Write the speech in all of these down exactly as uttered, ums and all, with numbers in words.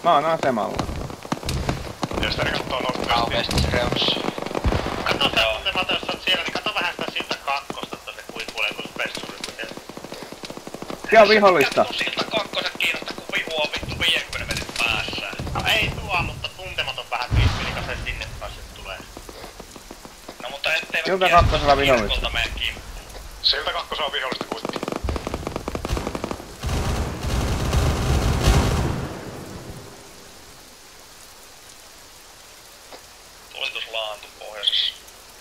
Mä oon asemalla. Ja sitä kattoo Northwestiin. Kauheasti reunassa. Kato sitä tuntematta, jos sä oot siellä, niin kato vähän sitä siltä kakkosta, että se kuikuulee kun spessuri. Siellä on vihollista. Siltä kakkosen kiinnostaa, kun vihu on vittu viisikymmentä metrin päässä. No ei tuo, mutta tuntematon vähän viispilikas se sinne päässä tulee. No mutta ettei Siltä kakkosella vihollista. kirkolta mene kimppuun. Siltä kakkosella on vihollista kuitti. Tulitus laantu pohjoisessa.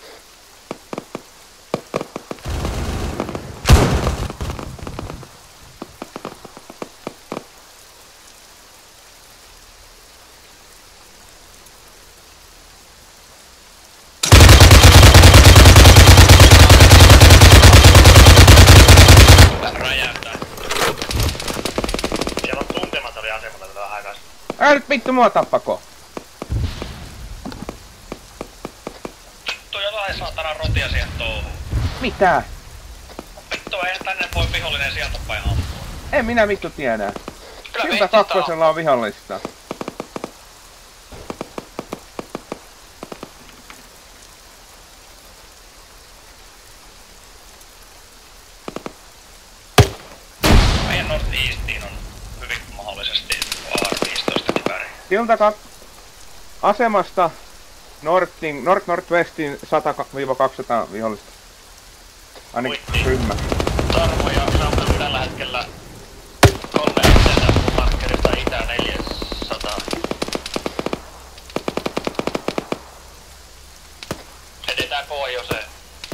Räjähtää. Siellä on tuntematon asemalla tätä vähän aikaa. Älä nyt vittu mua tappako. Vittu jotain saatana rotia siihen touhuun. Mitä? Vittu eihän tänne voi vihollinen sieltä päin ampua. En minä vittu tiedä. Kyllä Siltä kakkosella on vihollista. Meidän North Eastiin on hyvin mahdollisesti A R viisitoista kivääriä. Siltä kak... asemasta Northin, North Northwestin sata kaksisataa vihollista. Ainakin Kuitti. ryhmä. Tarmo ja Sampo tällä hetkellä kolme yhteensä markkerista itä neljäsataa. Edetään pohjoiseen.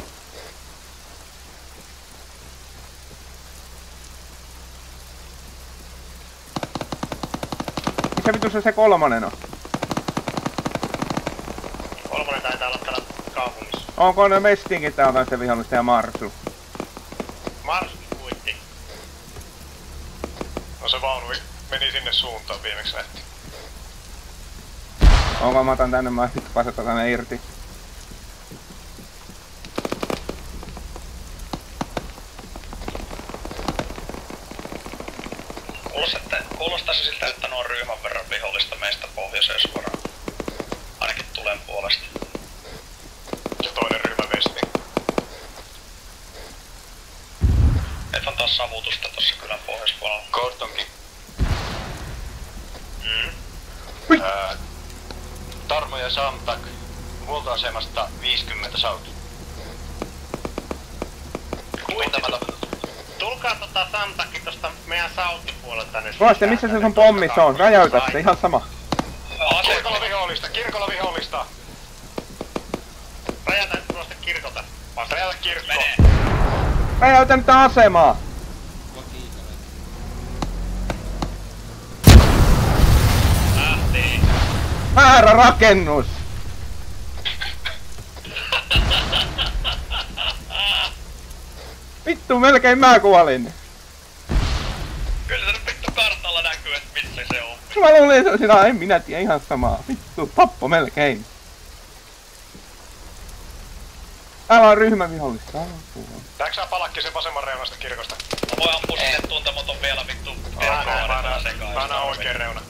Mikä vitu se se kolmonen on? Kolmonen taitaa olla täällä kaupungissa. Onko ne Mestinkin täältä se vihollista ja Marsu? Mars kuitti. No se vaunu meni sinne suuntaan viimeksi nähtiin. Onko mä otan tänne, mä vittu pasata tänne irti. Kuulostaisi siltä, että nuo ryhmän verran vihollista meistä pohjoiseen suoraan. Ainakin tulen puolesta. Ja toinen ryhmä vestiin. Et on taas savutusta tossa kylän pohjoispuolella. Gordonkin. Mm. Ää, Tarmo ja Samtak huoltoasemasta viisikymmentä sauti. Tuntematon. Tulkaa tota Samtakki tosta meidän sauttipuolelta tänne. Voiste, missä se sun pommi se on? Räjäytä se ihan sama. Kirkolla vihollista, kirkolla vihollista! Räjätä nyt tuosta kirkolta. Räjätä kirkko! Menee. Räjäytä nyt asemaa! Lähtii. Väärä rakennus! Vittu, melkein mä kuolin! Kyllä se nyt vittu kartalla näkyy, et missä se on. Mä luulin, että se on siinä, en minä tiedä ihan samaa. Vittu, tappo melkein. Täällä on ryhmävihollista. Näetkö sä palakkisen vasemman reunasta kirkosta? Mä voin ampua sinne tuntematon vielä vittu. Mä näen, mä näen, mä näen oikeen reuna.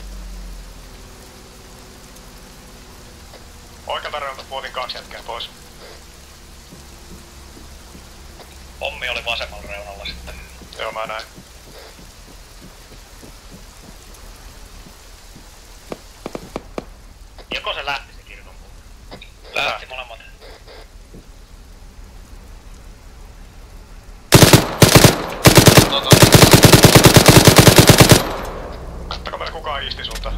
Oikealta reunalta puotin kaksi jätkää pois. Pommi oli vasemmalla reunalla sitten. Joo, mä näen. Joko se lähti se kirkon puolelle? Lähti molemmat. Kattako meillä kukaan iisti sulta?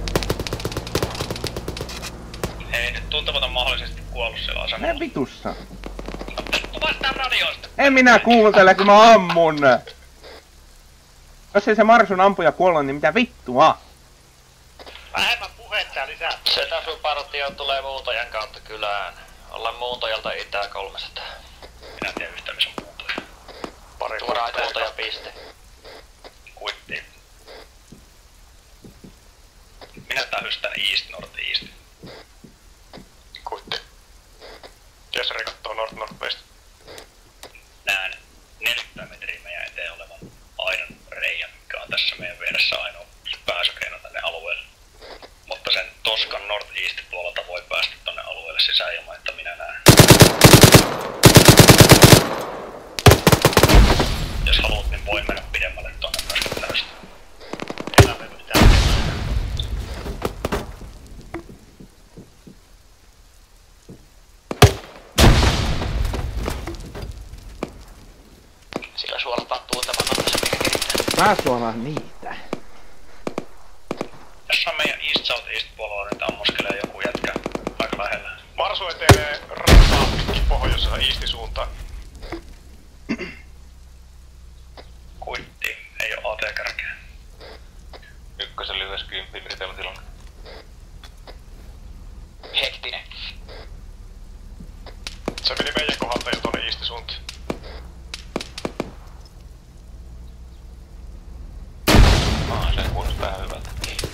Ei nyt tuntematon mahdollisesti kuollut siellä asemalla. Ne vitussa. No vittu vastaan radioista! En minä kuuntele, kun mä ammun. Jos ei se Marsun ampuja kuollut, niin mitä vittua? Vähemmän puhetta ja lisää. Setäfy-partio tulee muuntajan kautta kylään. Ollaan muuntajalta itää kolmesataa. Minä tiedän yhtään missä on muuntoja. Pari Tuodaan kuittia. muuntajapiste. Kuittiin. Minä tähystän East North East. Kuitti. Jessari kattoo North Northwest. Näen neljäkymmentä metriä meidän eteen olevan aidan reijän, mikä on tässä meidän vieressä ainoa pääsykeino tänne alueelle. niin voin mennä pidemmälle tonne myöskin tästä. Elämme pitää tehdä. Siellä suolataan tuotavan nopeasti mikä kehittää. Mä suonaan niitä. Tässä on meidän East South East puolella, nyt ammuskelee joku jätkä aika lähellä. Marsu etenee rataa pitkin pohjoisessa iistisuuntaan. Kuitti, ei oo A T-kärkeä. Ykkösen lyhyessä kymppi viriteillä tilanne. Hektinen. Se meni meidän kohdalta jo tuonne iistisuuntaan. Aa, se kuulosti vähän hyvältä.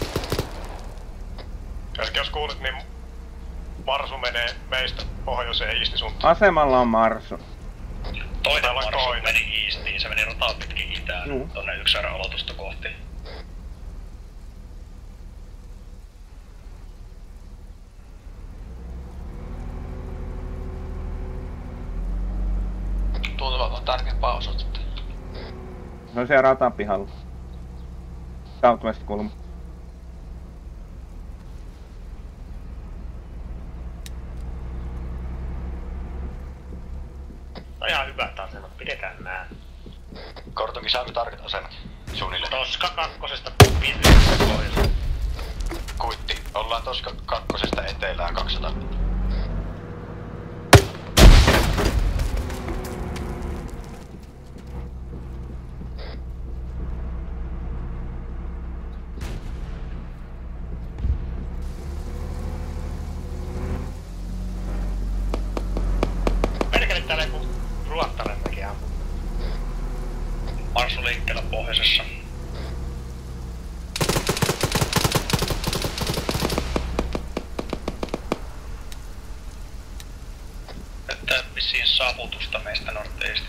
Äsken jos kuulit, niin Marsu menee meistä pohjoiseen iistisuuntaan. Asemalla on Marsu. Toinen Täällä on Marsu toinen. meni Eastiin, se meni rataa pitkin itään, Juu. tonne yksi aloitusta kohti. Tuntuvat on tarkempaa osoitetta. Se on siellä ratapihalla. Southwest kulma. No ihan hyvät asemat, pidetään nää. Kortokin saamme tarkat asemat. Suunnilleen. Toska kakkosesta piirrystä pohjoiseen. Kuitti. Ollaan Toska kakkosesta etelään kaksisataa. Perkele täällä joku ruottalemmekin ammu. Marsu liikkeellä pohjoisessa. Näyttää vissiin savutusta meistä norteista.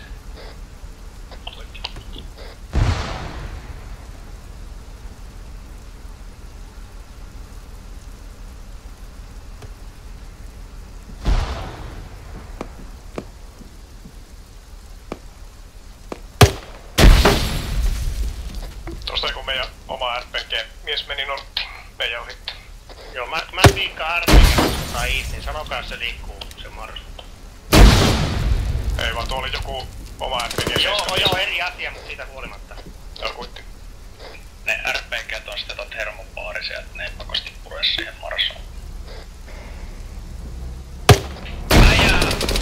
Tuosta kun meidän oma R P G-mies meni norttiin, meidän ohitti. Joo, mä, mä viikkaan arveikin tai East, niin sanokaa se liikkuu, se Marsu. Ei vaan tuo oli joku oma R P G-mies. Joo, joo, eri asia, mutta siitä huolimatta. Joo, kuitti. Ne R P G:t on sitä tot hermopaarisia, että ne ei pakosti pure siihen Marsuun. Äijää!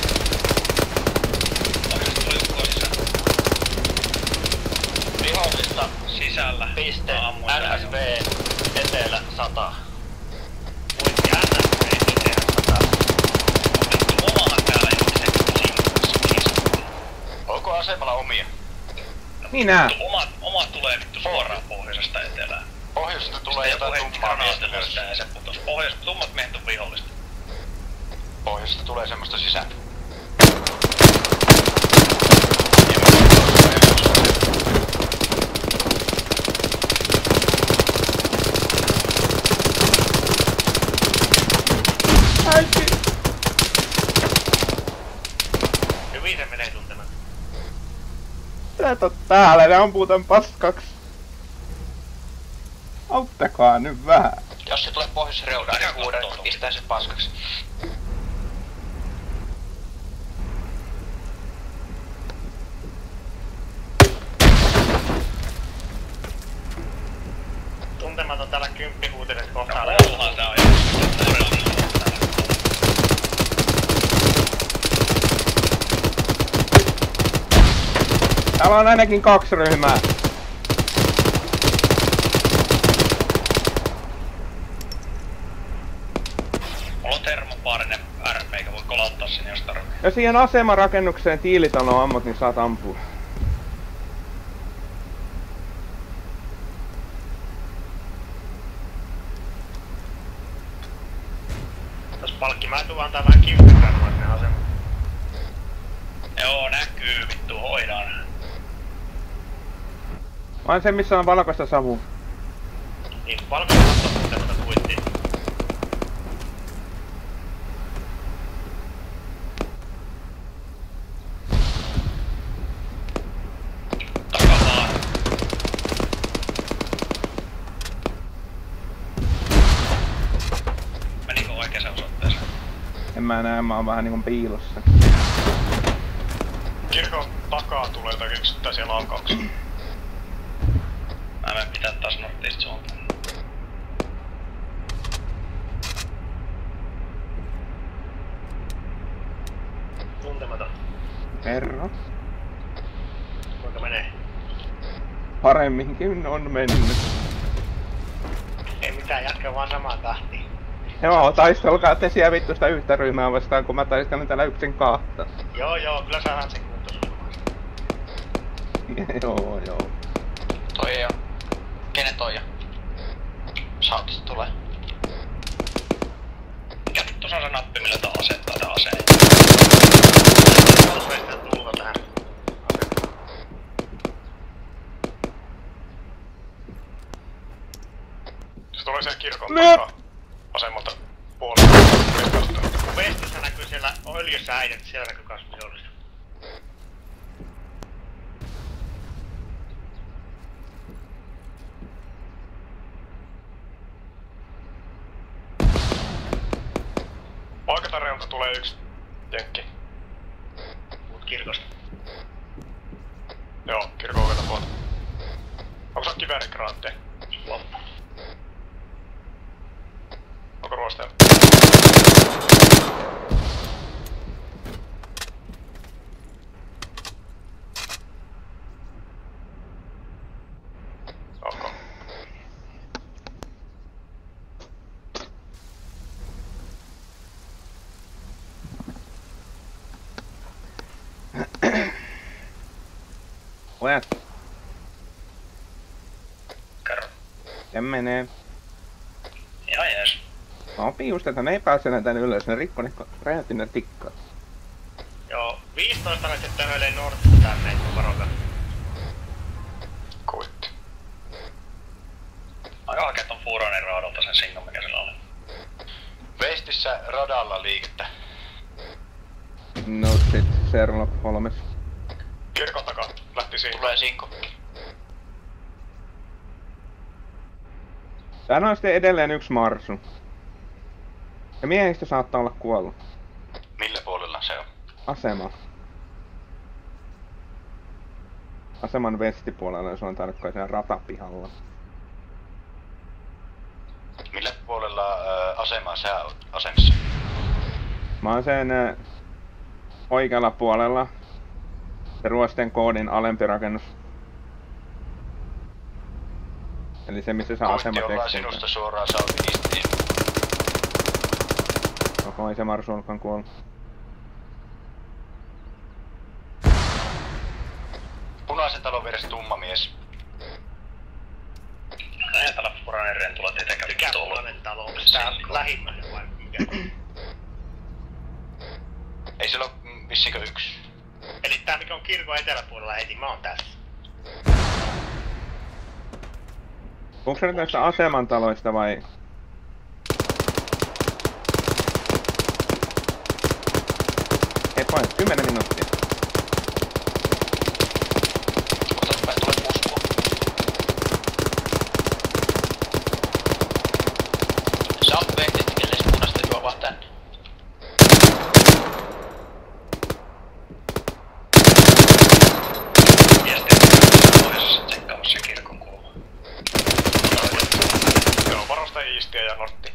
Oikeesti tuli ukkoa sisään. Vihollista Sisällä. piste Mä ammuin tää N S jo. V etelä sata. Kuitti N S V itseään sata. Vittu omahan täällä ihmiset. Onko asemalla omia? Minä! Vittu, Omat, omat tulee vittu suoraan pohjoisesta etelään. Pohjoisesta tulee jotain tummaa miestä myös. Ja se putos. Pohjois, tummat miehet on vihollista. Pohjoisesta tulee semmoista sisään. Äiti! Hyvin se menee tuntemaan. Tät on täällä, ne ampuu tän paskaks. Auttakaa nyt vähän. Jos se tulee pohjoisreunaan, niin huudan, pistää sen paskaksi. Tuntematon täällä kymppihuutinen kohtaa. No, Ouluhan tää on ihan Täällä on ainakin kaksi ryhmää. Mulla on termopaarinen R P, eikä voi kolauttaa sinne jos tarvii. Ja siihen asemarakennukseen tiilitaloon ammut, niin saat ampua. Tos palkki mä tuun antaa vähän kiukkään ne asemat. Joo, näkyy vittu, hoidaan. Vain se, missä on valkoista savua. Niin palkkaamatta tuntematta kuittiin. Takamaa mä näe, mä oon vähän niinku piilossa. Kirkon takaa tulee jotakin yksittäisiä laukauksia. Mä menen pitää taas norttiista suuntaan. Tuntematon. Kerro. Kuinka menee? Paremminkin on mennyt. Ei mitään, jatka vaan samaan tahtiin. Joo, taistelkaa te siellä vittu sitä yhtä ryhmää vastaan, kun mä taistelen täällä yksin kahta. Joo joo, kyllä saadaan sen kuntoon. Joo, joo. Toi on. Kenen toi on? Saatista tulee. Mikä vittu se on se nappi, millä tää asettaa tää aseen? Kolmesta tulta tähän. Se tulee sen kirkon No. takaa. Vasemmalta puolelta. Vestissä näkyy siellä öljyssä äidät, siellä näkyy kans vihollista. Paikatarjonta tulee yksi jenkki. Muut kirkosta. Joo, kirkon oveta puolta. Onko se kiväärikranatteja? Loppu. Onko ruosteella? Onko? Pojat, Kerro. ja menee. Ihan jees. Sopii just, että ne ei pääse näitä ylös, ne rikko ne räjähti ne tikkaat. Joo, viisitoista nyt sitten höilee Nordista tänne, että varokaa. Kuitti. Aika hakee ton Furonin raadolta sen singon, mikä sillä oli. Vestissä radalla liikettä. No shit, Sherlock Holmes. Kirkon takaa. Lähti siinä. Tulee sinko. Täällä on sitten edelleen yksi marsu. Ja miehistö saattaa olla kuollut. Millä puolella se on? Asema. Aseman vestipuolella, se on tarkkaan siellä ratapihalla. Millä puolella äh, asemaa sä oot asemassa? Mä oon sen äh, oikealla puolella. Se Ruosten koodin alempi rakennus. Eli se missä saa asema Koitti ollaan tekstin. sinusta suoraan southeastiin. Koko ei se marsu olkaan kuollut. Punaisen talon vieressä tumma mies. Näin täällä Furonin rentulla tietenkään Mikä vittu ollut. puolen talo? Onko tää lähimmäinen vai mikä? Ei siellä oo mm, vissiinkö yksi. Eli tää mikä on kirkon eteläpuolella heti, mä oon tässä. Onko se nyt näistä asemantaloista vai? Hei pojat, kymmenen minuuttia. Otas päin, tulee puskua. Sä oot vehtistä, kelle se punaista juo vaan tänne. Pohjoisessa tsekkaamassa kirkon kulma. Joo, varosta iistiä ja nortti.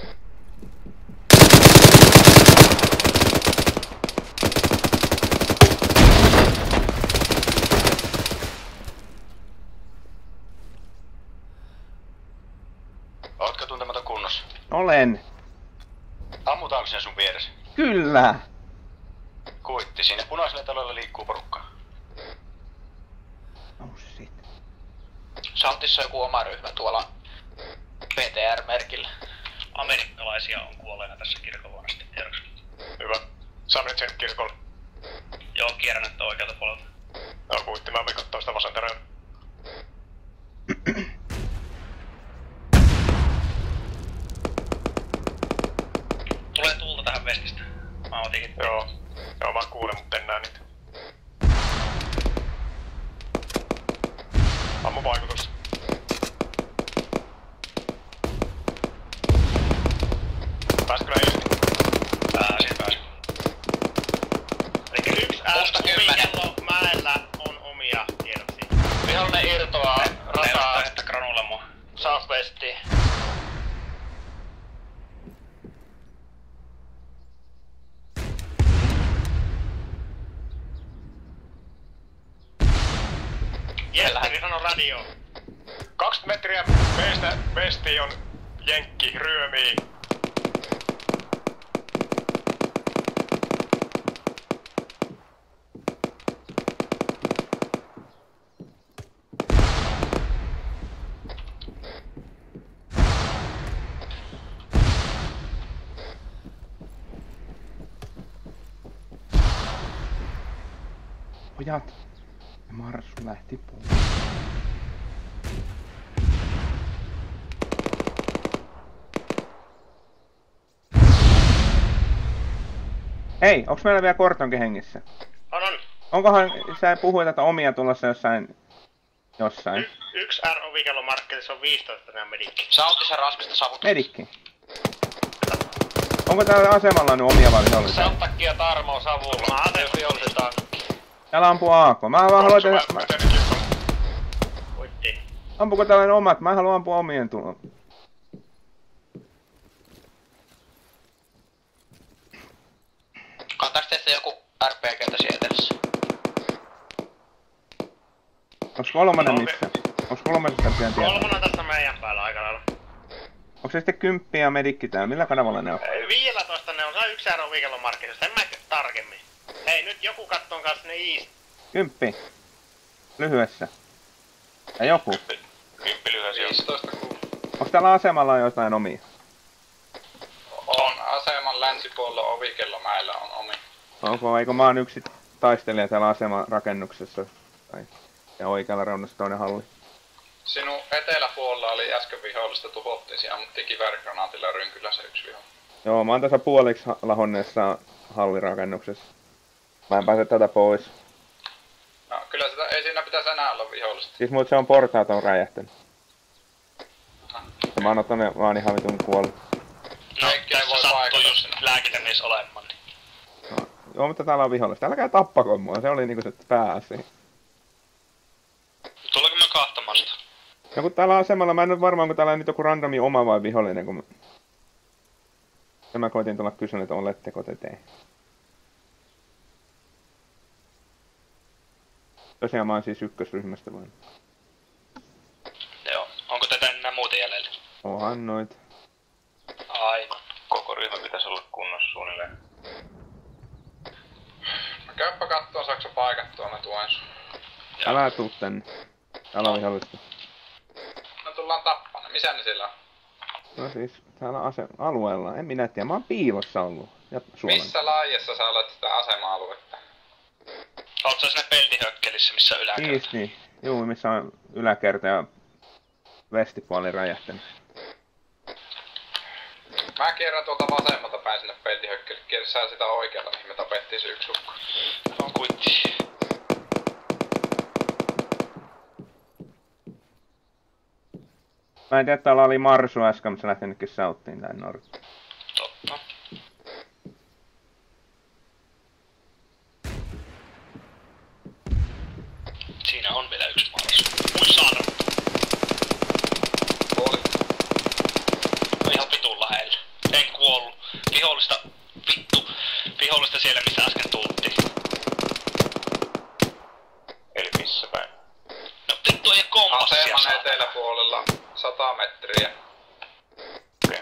Ootko tuntematon kunnossa? Olen. Ammutaanko sinä sun vieressä? Kyllä. Kuitti, siinä punaisella talolla liikkuu porukkaa. Oh shit. Saltissa on joku oma ryhmä tuolla P T R-merkillä. Amerikkalaisia on kuolleena tässä kirkonluonnosta, tiedoksi. Hyvä. Sä menet sen kirkolle. Joo, kierrän nyt oikealta puolelta. Joo, kuitti. Mä menen kattoo sitä vasenta reunaa. Tulee tuulta tähän vestistä. Mä otinkin. Joo. Joo, mä kuulen, mutta en näe niitä. Ammu vaikutus. Pääsitkö nää irti? Pääsin, pääsin. Jesperi sano radio. kaksikymmentä metriä meistä vestiin on jenkki ryömii. Pojat. Ja Marsu lähti pois. Hei, onks meillä vielä Kortonkin hengissä? On on. Onkohan, sä puhuit, että omia tulossa jossain... Jossain. Y- yksi R O V markketissa on viisitoista nää medikki. Sautis ja rasmista savut. Medikki. Onko täällä asemalla nyt omia vai vihollisia? Sauttakkia Tarmo savulla. Mä Jos vihollisen tankki. Täällä ampuu A K. Mä vaan haluan tehdä... Mä... Voitti. Ampuuko tällainen omat? Mä haluan ampua omien tulon. Kantaaks teistä joku R P G:tä sieltässä? Onks kolmonen missä? Onks kolmosesta pian tietoa? Kolmonen tässä meidän päällä aika lailla. Onks se sitten kymppi ja medikki täällä? Millä kanavalla ne on? viisitoista ne on, se on yksi R O V markketissa, en mä tarkemmin. Hei, nyt joku kattoon kanssa ne East. Kymppi. Lyhyessä. Ja joku. Kymppi lyhyesti. viisitoista kuusi. Onks täällä asemalla jotain omia? On aseman länsipuolella Ovikellomäellä on omi. Onko, eikö mä oon yksi taistelija täällä asemarakennuksessa? Tai... Ja oikealla reunassa toinen halli. Sinun eteläpuolella oli äsken vihollista, tuhottiin, siellä ammuttiin kiväärigranatilla rynkyllä se yksi viho. Joo, mä oon tässä puoliksi lahonneessa hallirakennuksessa. Mä en pääse tätä pois. No, kyllä sitä, ei siinä pitäisi enää olla vihollista. Siis mut se on portaat on räjähtänyt. Ja mä oon ottanut vaan ihan vitun kuollut. No, Kaikki ei tässä voi sattuu paikata just sinne. lääkitämies olemaan. Niin. No, joo, mutta täällä on vihollista. Älkää tappako mua, se oli niinku se pääasia. Tuleeko me kahtamasta? Ja kun täällä asemalla, mä en nyt varmaan, kun täällä on nyt joku randomi oma vai vihollinen, kun... Ja mä koitin tulla kysyä, että oletteko te te. Tosiaan mä oon siis ykkösryhmästä vain. Joo. Onko tätä enää muuta jäljellä? Onhan noit. Aivan. Koko ryhmä pitäisi olla kunnossa suunnilleen. No käyppä kattoon, saaks sä paikattua, mä tuen sun. Älä tuu tänne. Täällä on vihollista. No tullaan tappana, missä ne siellä on? No siis, täällä ase alueella. En minä tiedä, mä oon piilossa ollut. Ja suolan. Missä laajassa sä olet sitä asema-aluetta? Oot sä sinne peltihökkelissä, missä on yläkerta? Siis niin. Juu, missä on yläkerta ja vestipuoli räjähtänyt. Mä kierrän tuolta vasemmalta päin sinne peltihökkelle. Kierrä sä sitä oikealla, mihin me tapettiin se yksi ukko. On kuitti. Mä en tiedä, että täällä oli Marsu äsken, mutta se lähti nytkin sauttiin tän nortti. Totta. Siinä on vielä yksi maalas. Ui saada. Kuolit. On ihan vitun lähellä. En kuollut. Vihollista, vittu. Vihollista siellä, missä äsken tultiin. Eli missä päin? No vittu, ei kompassia Aseman saa. eteläpuolella sata metriä. Okei.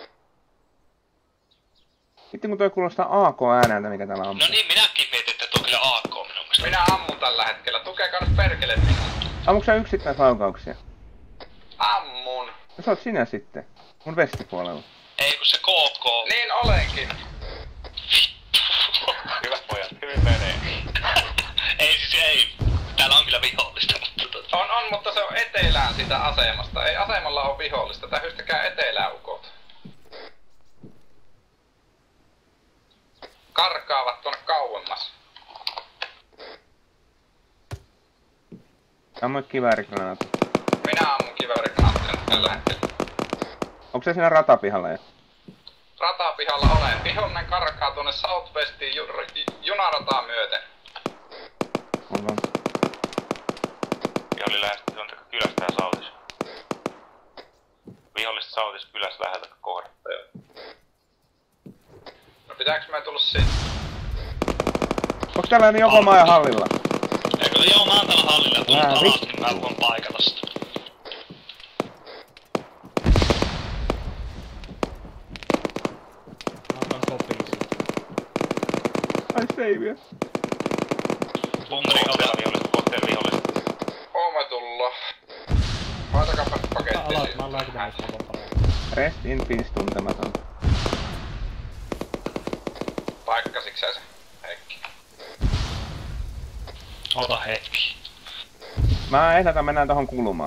Sitten kun toi kuulostaa A K-ääneltä, mikä täällä on. No niin, minäkin mietin, että tuo on kyllä A K minun mielestä. Minä ammun tällä hetkellä, tukekaa nyt perkele minua. Ammuks sä yksittäislaukauksia? Ammun. No sä oot sinä sitten. Mun vestipuolella. Ei kun se K K. Niin olenkin. Hyvät pojat, hyvin menee. Ei siis ei. Täällä on kyllä vihollista, mutta tota... On, on, mutta se on etelään sitä asemasta. Ei asemalla ole vihollista. Tähystäkää etelään ukot. Karkaavat tuonne kauemmas. Ammuit kiväärigranaatin. Minä ammun kiväärigranattia tällä hetkellä. Onko se siinä ratapihalla jo? Ratapihalla olen. Vihollinen karkaa tuonne Southwestiin ju junarataa myöten. On on. Vihollinen lähestyy on kylästä ja sautis. Vihollista sautis kylästä läheltä kohdattaa. No pitääks me tulla siitä? Onko täällä joko maa ja hallilla? Eikö No joo, mä oon täällä hallilla ja tullut Ää, alas, vittu. niin mä voin paikata sitä. Mä otan kopin siitä. Ai savea. Bunkeri kohteella vihollista, kohteella vihollista. Ooma tulla. Hoitakaapa Ota paketti alas, siitä. mä oon lääkitämässä, mä voin paraa. Rest in peace tuntematon. Paikkasitko sä se, Heikki? Ota hetki. Mä ehdotan mennään tohon kulmaan.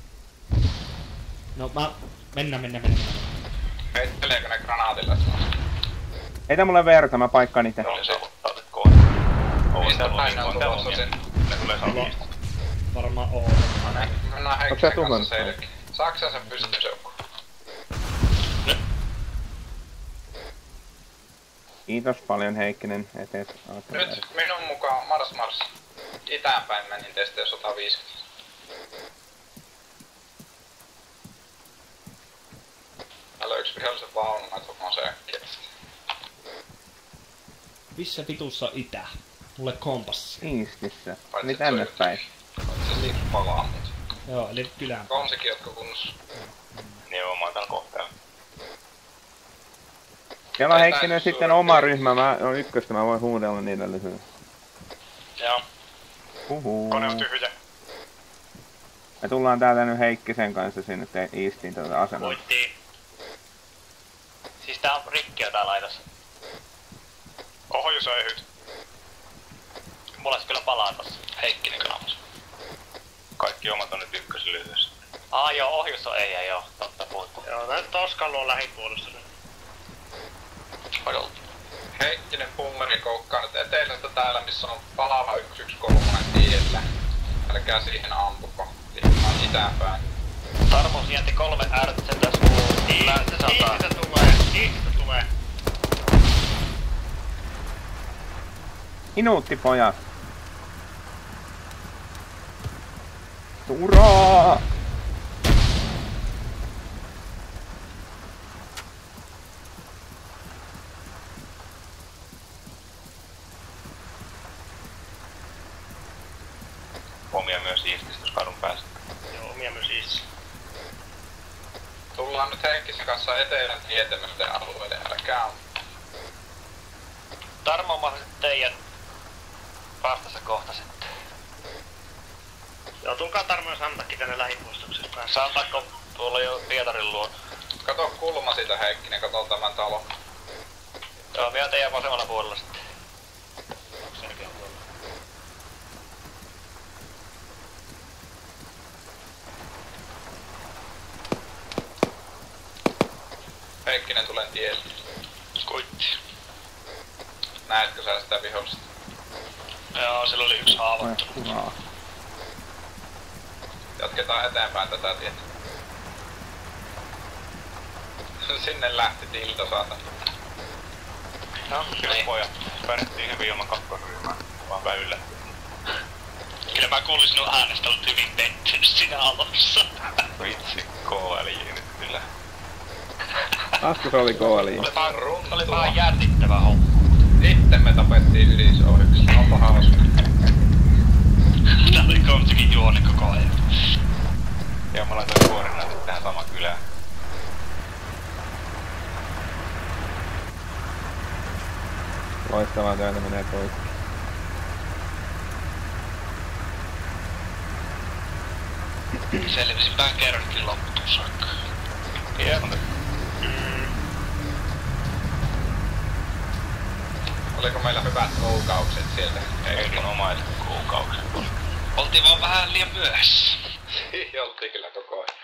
No mä... Mennään, mennään, mennään. Heitteleekö ne granaatilla sinua? Heitä mulle verta, mä paikkaan itse. Oli saavuttaa nyt kohta. Mistä päin ne on tulossa sinne? Ne tulee saavuttaa. Varmaan oo. Mennään Onks sä Heikkisen kanssa tuhlannut selkeä. Saatko sä sen pystyssä joku? Kiitos paljon Heikkinen, et et Nyt minun mukaan Mars Mars. Itäänpäin menin testejä sata viisikymmentä. Täällä on yksi vihollisen vaunu, mä tuon moseekkiä. Missä vitussa itä? Mulle kompassi. Iistissä. Paitsi, Eli että se tänne on päin. Se liiks palaa mut. Joo, eli kylään. Konsikin jotka kunnossa. Joo, mä oon täällä kohteella. Siellä on Ei Heikkinen tää sitten suurin oma piirtein. ryhmä, mä oon ykköstä, mä voin huudella niille lyhyen. Joo. Huhuu. Kone on tyhjä. Me tullaan täältä nyt Heikkisen kanssa sinne te Eastiin tätä asemaa. Voittiin. Siis tää on rikkiä tää laitos. Ohjus ei hyt. Mulla se kyllä palaa tossa. Heikkinen kaamas. Kaikki omat on nyt ykkösellä yhdessä. Aa joo, ohjus on ei, joo. Totta puhuttu. Joo, tää Toskalla on lähipuolessa nyt. Odolta. Heikkinen pummeri koukkaa nyt etelästä täällä, missä on palava yksi yksi kolme tiellä. Älkää siihen ampuko. Liikunnan itäänpäin. Tarmo sijainti kolme R Z tässä kuuluu. Länsi sataa. Iistä tulee, iistä tulee. Minuutti pojat. Uraa! Omia myös Iististä, jos kadun päästä. Joo, omia myös iistä. Tullaan nyt Heikkisen kanssa etelän tietämysten alueelle, älkää ampu. Tarmo on mahdollisesti teidän vastassa kohta sitten. Joo, tulkaa Tarmo ja Santakki tänne lähipuistukseen päässä. Saataanko tuolla jo Pietarin luo? Kato kulma siitä Heikkinen, kato tämän talon. Joo, vielä teidän vasemmalla puolella sitten. Selkeä tuolla. Heikkinen tulen tielle. Kuitti. Näetkö sä sitä vihollista? Joo, sillä oli yksi haavoittu. Uraa. Jatketaan eteenpäin tätä tietä. Sinne lähti Tilto saata. No, Kyllä niin. pojat. Pärjättiin hyvin ilman kakkosryhmää. Vaan vähän yllätty. Kyllä mä kuulin sinun äänestä, olet hyvin pettynyt siinä alussa. Vitsi, K L J nyt kyllä. Taas se oli kooli. Oli vaan, oli vaan jännittävä homma. Sitten me tapettiin ylisohjuksessa. Onpa hauska. Tää oli komsikin juoni koko ajan. Ja mä laitoin koordinaatit tähän samaan kylään. Loistavaa työtä menee poikki. Selvisin pään kerrankin loppuun saakka. Hieno. Oliko meillä hyvät koukaukset sieltä? Erinomaiset kuukaukset. Oltiin vaan vähän liian myöhässä. Oltiin kyllä koko ajan.